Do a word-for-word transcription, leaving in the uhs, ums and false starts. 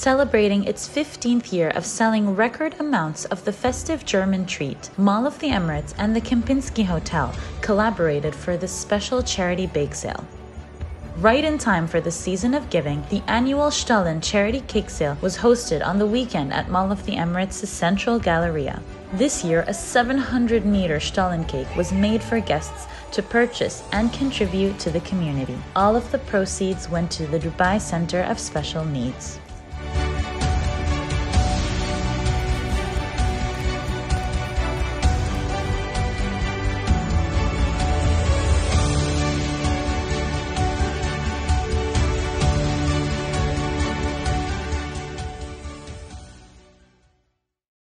Celebrating its fifteenth year of selling record amounts of the festive German treat, Mall of the Emirates and the Kempinski Hotel collaborated for this special charity bake sale. Right in time for the season of giving, the annual Stollen Charity Cake Sale was hosted on the weekend at Mall of the Emirates' Central Galleria. This year, a seven hundred meter Stollen cake was made for guests to purchase and contribute to the community. All of the proceeds went to the Dubai Center of Special Needs.